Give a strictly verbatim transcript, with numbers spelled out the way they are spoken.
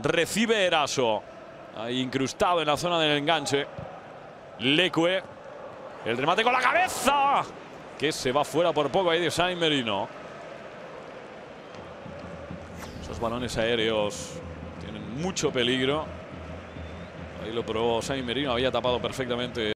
Recibe Eraso. Ahí incrustado en la zona del enganche. Leque. El remate con la cabeza. Que se va fuera por poco ahí de Sainz Merino. Esos balones aéreos tienen mucho peligro. Ahí lo probó Sainz Merino. Había tapado perfectamente